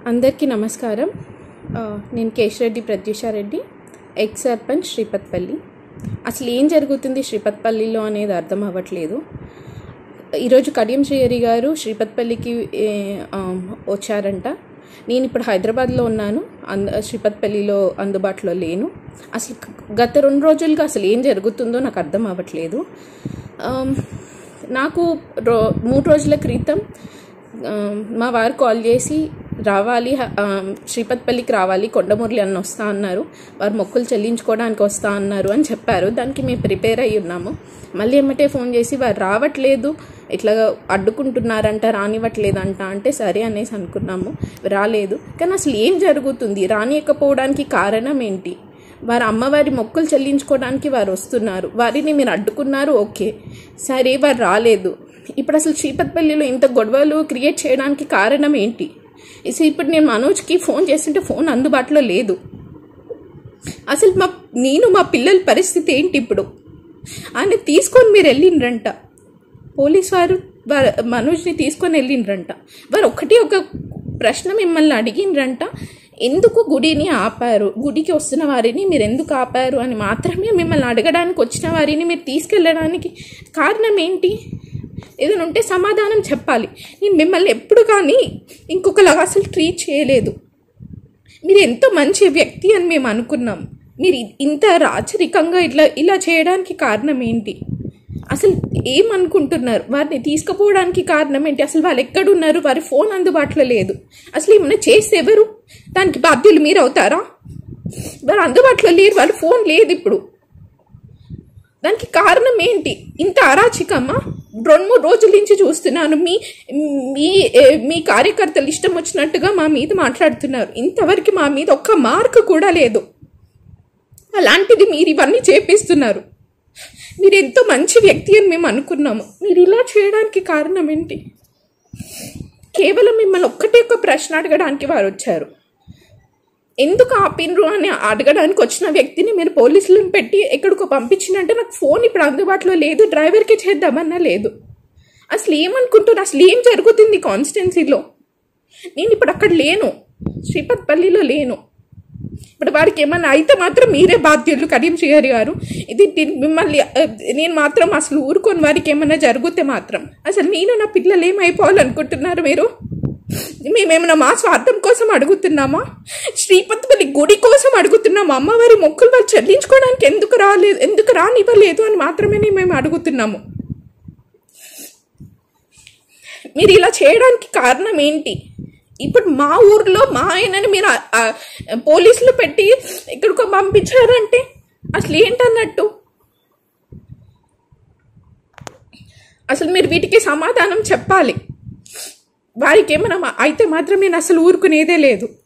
అందరికీ నమస్కారం. నేను కేశరెడ్డి ప్రత్యూషారెడ్డి, ఎక్స్ సర్పంచ్ శ్రీపతిపల్లి. అసలు ఏం జరుగుతుంది శ్రీపతిపల్లిలో అనేది అర్థం అవ్వట్లేదు. ఈరోజు కడియం శ్రీహరి గారు శ్రీపతిపల్లికి వచ్చారంట. నేను ఇప్పుడు హైదరాబాద్లో ఉన్నాను, శ్రీపతిపల్లిలో అందుబాటులో లేను. అసలు గత 2 రోజులుగా అసలు ఏం జరుగుతుందో నాకు అర్థం అవ్వట్లేదు. నాకు 3 రోజుల క్రితం మా వారు కాల్ చేసి రావాలి, శ్రీపతిపల్లికి రావాలి, కొండమురళి అన్న వస్తా అన్నారు, వారు మొక్కులు చెల్లించుకోవడానికి వస్తా అన్నారు అని చెప్పారు. దానికి మేము ప్రిపేర్ అయ్యి ఉన్నాము. మళ్ళీ ఏమంటే ఫోన్ చేసి వారు రావట్లేదు, ఇట్లా అడ్డుకుంటున్నారంట, రానివ్వట్లేదంట అంటే సరే అనేసి అనుకున్నాము. రాలేదు. కానీ అసలు ఏం జరుగుతుంది, రానియకపోవడానికి కారణం ఏంటి? వారు అమ్మవారి మొక్కులు చెల్లించుకోవడానికి వారు వస్తున్నారు, వారిని మీరు అడ్డుకున్నారు, ఓకే సరే, వారు రాలేదు. ఇప్పుడు అసలు శ్రీపతిపల్లిలో ఇంత గొడవలు క్రియేట్ చేయడానికి కారణం ఏంటి? ఇప్పుడు నేను మనోజ్కి ఫోన్ చేస్తుంటే ఫోన్ అందుబాటులో లేదు. అసలు మా పిల్లల పరిస్థితి ఏంటి ఇప్పుడు? ఆయన తీసుకొని మీరు వెళ్ళిండ్రంట, పోలీస్ వారు మనోజ్ని తీసుకొని వెళ్ళిండ్రంట. వారు ఒక ప్రశ్న మిమ్మల్ని అడిగిండ్రంట, ఎందుకు గుడిని ఆపారు, గుడికి వస్తున్న వారిని మీరు ఎందుకు ఆపారు అని మాత్రమే మిమ్మల్ని అడగడానికి వచ్చిన వారిని మీరు తీసుకెళ్ళడానికి కారణం ఏంటి? ఏదైనా ఉంటే సమాధానం చెప్పాలి. నేను మిమ్మల్ని ఎప్పుడు కానీ ఇంకొకలాగా అసలు ట్రీట్ చేయలేదు. మీరు ఎంతో మంచి వ్యక్తి అని మేము అనుకున్నాం. మీరు ఇంత రాచరికంగా ఇలా చేయడానికి కారణం ఏంటి? అసలు ఏమనుకుంటున్నారు? వారిని తీసుకుపోవడానికి కారణం ఏంటి? అసలు వాళ్ళు ఎక్కడున్నారు? వారి ఫోన్ అందుబాటులో లేదు. అసలు ఏమన్నా చేస్తే ఎవరు దానికి బాధ్యులు మీరు అవుతారా? వారు అందుబాటులో లేరు, వాళ్ళ ఫోన్ లేదు ఇప్పుడు. దానికి కారణం ఏంటి? ఇంత అరాచకమా? 2-3 రోజుల నుంచి చూస్తున్నాను, మీ కార్యకర్తలు ఇష్టం వచ్చినట్టుగా మా మీద మాట్లాడుతున్నారు. ఇంతవరకు మా మీద ఒక్క మార్కు కూడా లేదు. అలాంటిది మీరు ఇవన్నీ చేపిస్తున్నారు. మీరు ఎంతో మంచి వ్యక్తి అని మేము అనుకున్నాము. మీరు ఇలా చేయడానికి కారణం ఏంటి? కేవలం మిమ్మల్ని ఒక్క ప్రశ్న అడగడానికి వారు వచ్చారు. ఎందుకు ఆపినరు అని అడగడానికి వచ్చిన వ్యక్తిని మీరు పోలీసులను పెట్టి ఎక్కడికో పంపించినంటే నాకు ఫోన్ ఇప్పుడు అందుబాటులో లేదు, డ్రైవర్కి చేద్దామన్నా లేదు. అసలు ఏమనుకుంటున్నారు? అసలు ఏం జరుగుతుంది కాన్స్టిట్యున్సీలో? నేను ఇప్పుడు అక్కడ లేను, శ్రీపతిపల్లిలో లేను. ఇప్పుడు వారికి ఏమన్నా అయితే మాత్రం మీరే బాధ్యులు, కడియం శ్రీహరి గారు. మిమ్మల్ని నేను మాత్రం అసలు ఊరుకొని వారికి ఏమన్నా జరిగితే మాత్రం అసలు నేను నా పిల్లలు ఏమైపోవాలనుకుంటున్నారు మీరు? మేమేమన్నా మా స్వార్థం కోసం అడుగుతున్నామా? శ్రీపతిపల్లి గుడి కోసం అడుగుతున్నామా? అమ్మవారి మొక్కులు వాళ్ళు చెల్లించుకోవడానికి ఎందుకు రానివ్వలేదు అని మాత్రమే మేము అడుగుతున్నాము. మీరు ఇలా చేయడానికి కారణం ఏంటి? ఇప్పుడు మా ఊర్లో మా ఆయనని మీరు పోలీసులు పెట్టి ఎక్కడికో పంపించారంటే అసలు ఏంటన్నట్టు? అసలు మీరు వీటికి సమాధానం చెప్పాలి. వారికి ఏమైనా అయితే మాత్రం నేను అసలు ఊరుకునేదే లేదు.